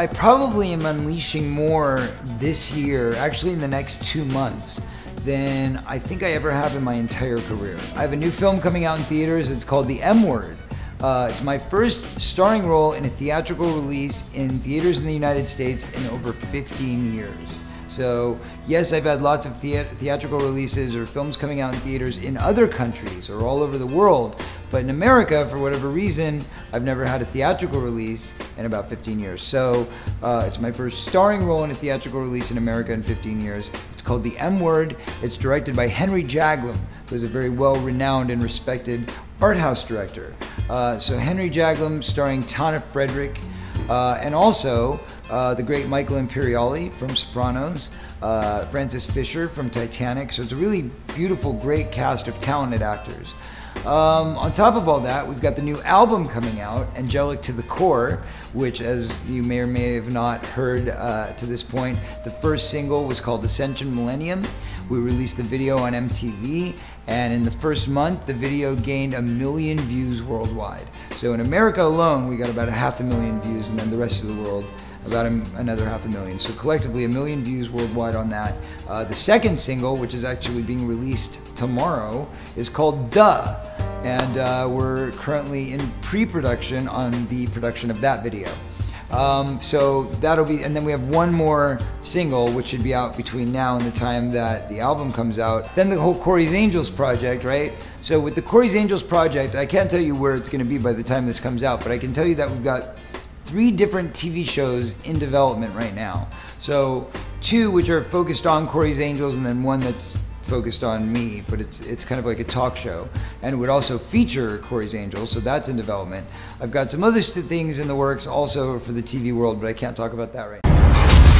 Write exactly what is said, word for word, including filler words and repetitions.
I probably am unleashing more this year, actually in the next two months, than I think I ever have in my entire career. I have a new film coming out in theaters. It's called The M Word. Uh, it's my first starring role in a theatrical release in theaters in the United States in over fifteen years. So yes, I've had lots of thea theatrical releases or films coming out in theaters in other countries or all over the world, but in America, for whatever reason, I've never had a theatrical release in about fifteen years. So uh, it's my first starring role in a theatrical release in America in fifteen years. It's called The M Word. It's directed by Henry Jaglom, who's a very well-renowned and respected art house director. Uh, so Henry Jaglom starring Tana Frederick, uh, and also uh, the great Michael Imperioli from Sopranos, uh, Francis Fisher from Titanic. So it's a really beautiful, great cast of talented actors. Um, on top of all that, we've got the new album coming out, Angelic to the Core, which, as you may or may have not heard uh, to this point, the first single was called Ascension Millennium. We released the video on M T V, and in the first month, the video gained a million views worldwide. So in America alone, we got about a half a million views, and then the rest of the world, about a, another half a million. So collectively, a million views worldwide on that. Uh, the second single, which is actually being released tomorrow, is called Duh. And uh, we're currently in pre-production on the production of that video. Um, so that'll be, and then we have one more single, which should be out between now and the time that the album comes out. Then the whole Corey's Angels project, right? So with the Corey's Angels project, I can't tell you where it's gonna be by the time this comes out, but I can tell you that we've got three different T V shows in development right now. So two which are focused on Corey's Angels, and then one that's focused on me, but it's it's kind of like a talk show, and it would also feature Corey's Angels, so that's in development. I've got some other things in the works also for the T V world, but I can't talk about that right now.